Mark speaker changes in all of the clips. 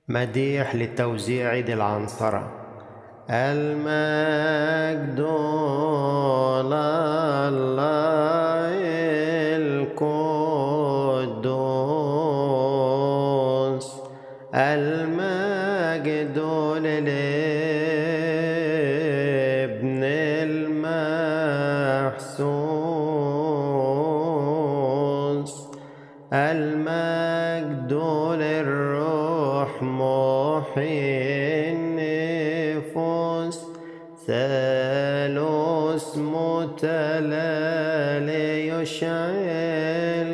Speaker 1: مديح لتوزيع عيد العنصرة. المجد لله القدوس، المجد للابن المحسوس، المجد للروح محيي النفوس، ثالوث متلال يشعل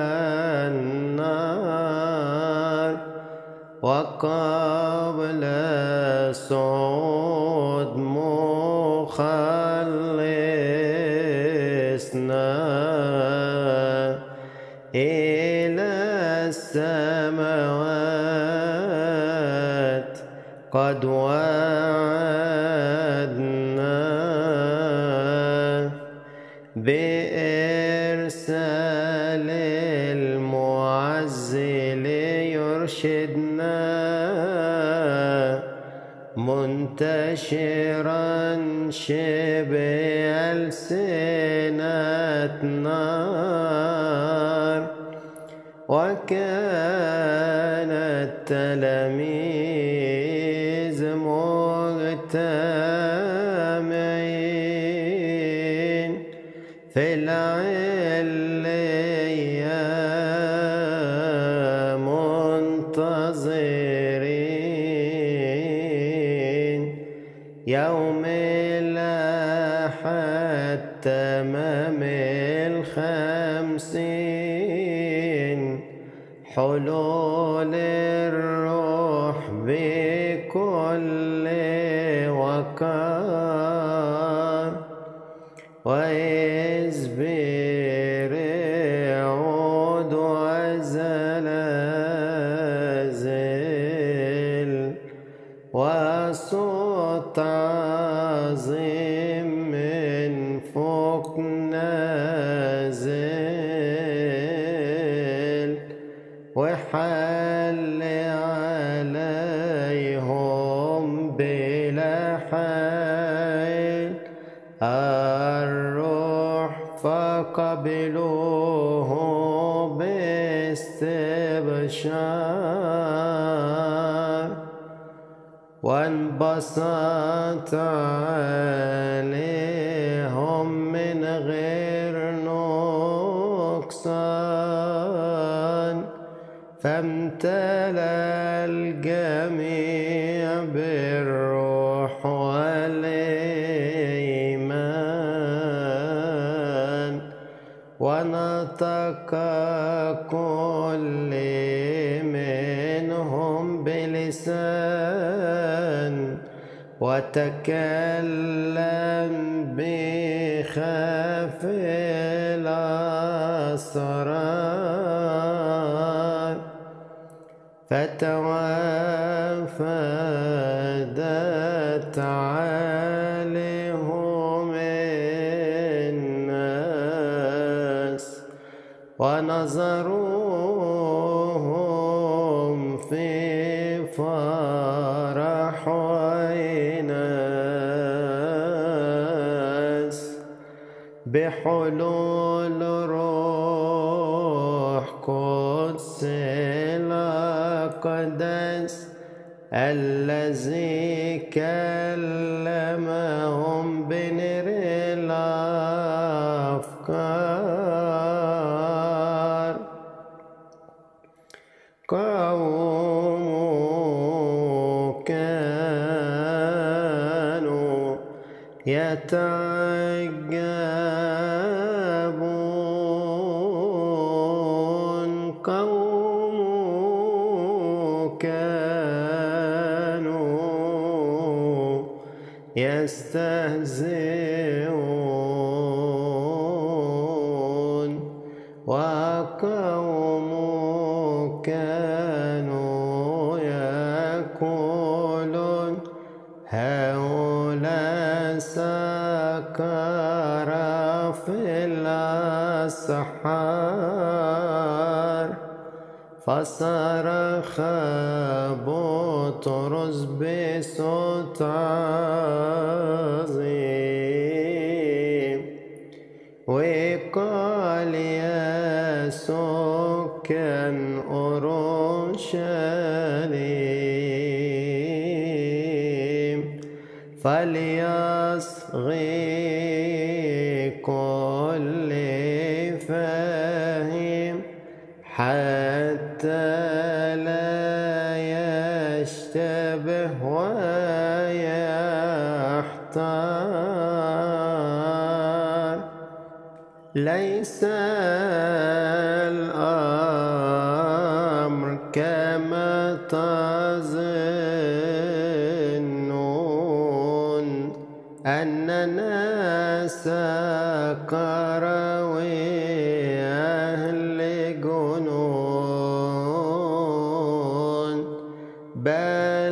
Speaker 1: كالنار، وقبل صعود مخلصنا إلى السماوات قد وعدنا بإرسال المعز ليرشدنا، منتشرا شبه ألسنة نار، وكان التلاميذ مجتمعين في العلية منتظرين يوم الأحد تمام 50، حلول الروح بكل وقار، وإذ برعود وزلازل وصوت عظيم من فوق نازل، وحل عليهم بلا حيل الروح، فقبلوه باستبشار، وانبسط عليهم من غير نقصان، فامتلأ الجميع بالروح والإيمان، ونطق كل منهم بلسان، وتكلم بخفي الأسرار، فتوافدت عليهم الناس، ونظروهم في فرح وإناس، بحلول روح قدس الأقدس الذي كلمهم بنور الأفكار، قوم كانوا يتعجبون، قوم كانوا يستهزئون، وقوم كانوا يقولون هؤلاء سكر في الأسحار، فصرخ بطرس بصوت عظيم وقال يا سكان أورشليم فليصغي كل فاهم حتى لا يشتبه ويحتار ليس الأمر كما تظنون أننا سكراوي أهل جنون بل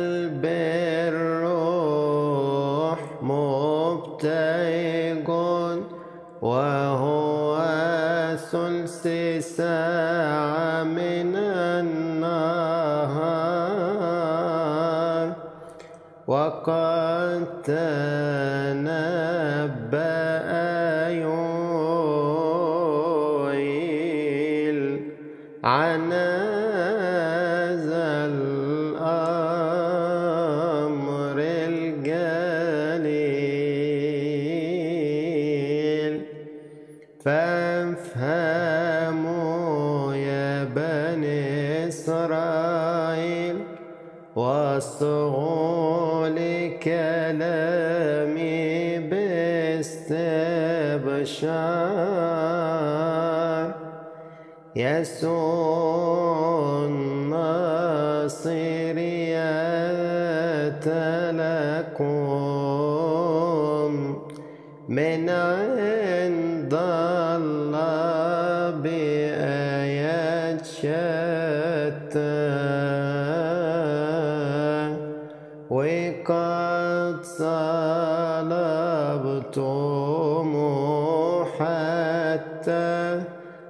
Speaker 1: بالروح مبتهج وهو ثلث ساعة من النهار وقد تنبأ يوئيل عن هذا الأمر الجليل فافهموا يا بني إسرائيل واصغوا لكلامي باستبشار يسوع الناصري أتى لكم من عند الله بآيات شتى وقد صلبتموه حتى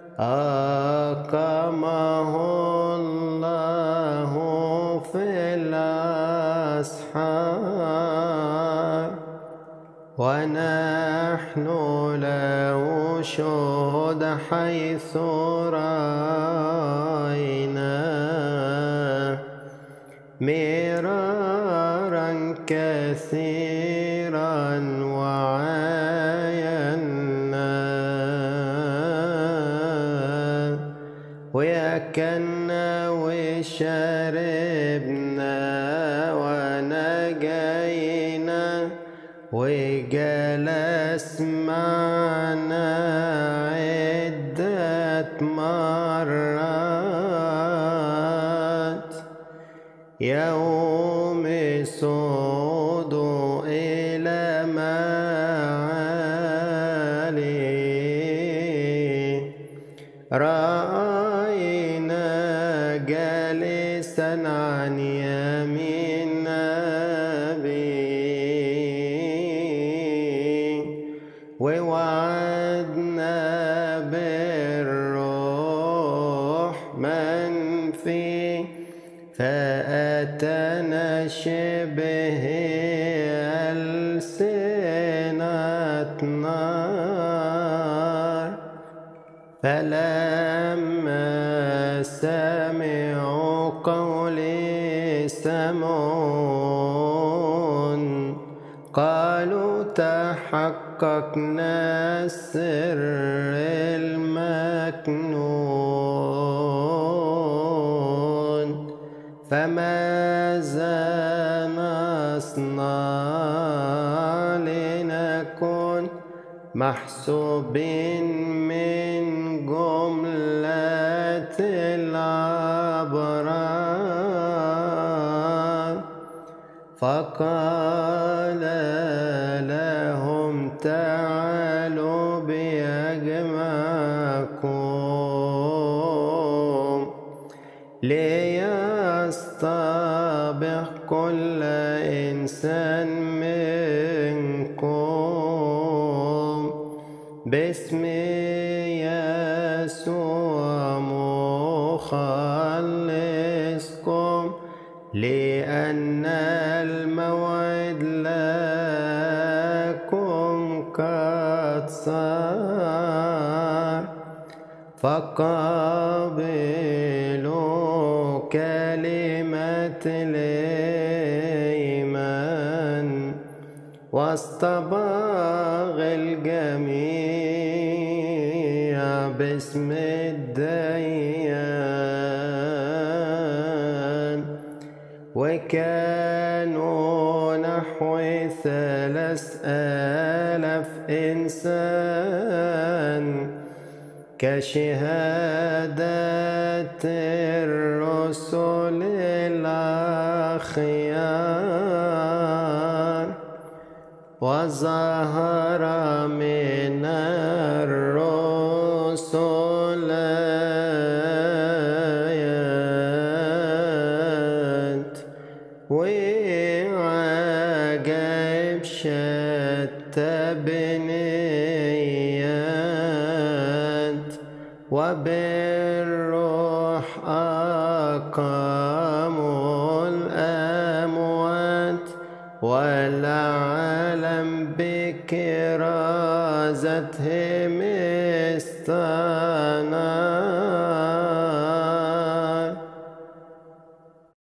Speaker 1: أقامه الله في الأسحار ونحن له شهود حيث رأينا مرارا كثيرا وعاينا وأكلنا وشربنا ونجينا وجلس معنا عدة مرات يوم صعود إلى معالي رأينا جالسا عن يمين أبي ووعدنا بالروح من فيه فأتانا شبه ألسنة نار فلما سمعوا قولي سمعون قالوا تحققنا السر المكنون فماذا نصنع لنكون محسوبين من جملة الأبرار فقال لهم تعالوا بأجمعكم ليستبق كل إنسان منكم باسم يسوع مخلصكم لأن الموعد لكم قد صار، فقابلوا كلمة الإيمان واصطبغ الجميع باسم الديان. وكانوا نحو 3000 إنسان كشهادة الرسل الأخيار. وظهر من الرسل آيات وعجائب شتى بنيات، وبالروح أقاموا الأموات، والعالم بكرازتهم استنار.